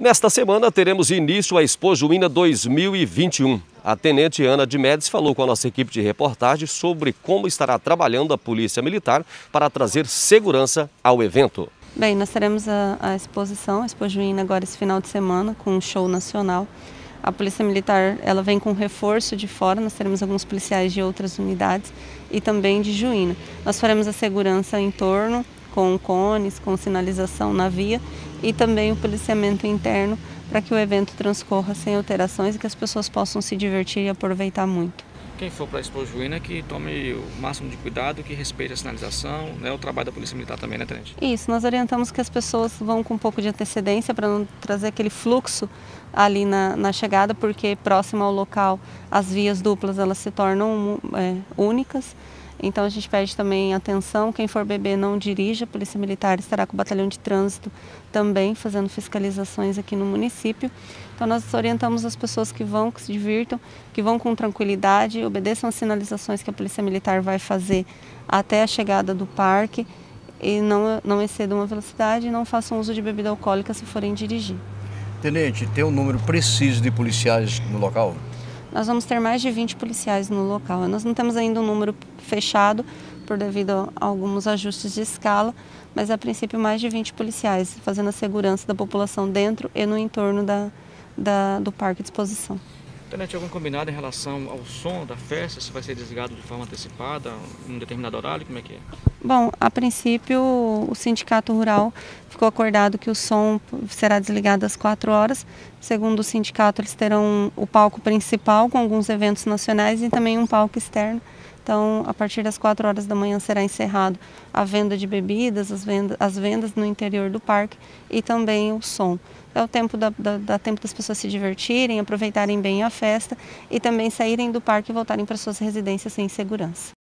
Nesta semana teremos início a Expo Juína 2021. A tenente Ana de Médici falou com a nossa equipe de reportagem sobre como estará trabalhando a Polícia Militar para trazer segurança ao evento. Bem, nós teremos a exposição, a Expo Juína agora esse final de semana com um show nacional. A Polícia Militar ela vem com reforço de fora, nós teremos alguns policiais de outras unidades e também de Juína. Nós faremos a segurança em torno, com cones, com sinalização na via e também o policiamento interno para que o evento transcorra sem alterações e que as pessoas possam se divertir e aproveitar muito. Quem for para a Expo Juína que tome o máximo de cuidado, que respeite a sinalização, né, o trabalho da Polícia Militar também, né, tenente? Isso, nós orientamos que as pessoas vão com um pouco de antecedência para não trazer aquele fluxo ali na chegada, porque próximo ao local as vias duplas elas se tornam únicas. Então a gente pede também atenção, quem for beber não dirija, a Polícia Militar estará com o batalhão de trânsito também fazendo fiscalizações aqui no município. Então nós orientamos as pessoas que vão, que se divirtam, que vão com tranquilidade, obedeçam as sinalizações que a Polícia Militar vai fazer até a chegada do parque e não excedam a velocidade e não façam uso de bebida alcoólica se forem dirigir. Tenente, tem um número preciso de policiais no local? Nós vamos ter mais de 20 policiais no local. Nós não temos ainda um número fechado por devido a alguns ajustes de escala, mas a princípio mais de 20 policiais fazendo a segurança da população dentro e no entorno do parque de exposição. Tenente, algum combinado em relação ao som da festa? Se vai ser desligado de forma antecipada, em um determinado horário, como é que é? Bom, a princípio o Sindicato Rural ficou acordado que o som será desligado às 4 horas. Segundo o sindicato, eles terão o palco principal com alguns eventos nacionais e também um palco externo. Então, a partir das 4 horas da manhã será encerrado a venda de bebidas, as vendas no interior do parque e também o som. É o tempo dá tempo das pessoas se divertirem, aproveitarem bem a festa e também saírem do parque e voltarem para suas residências em segurança.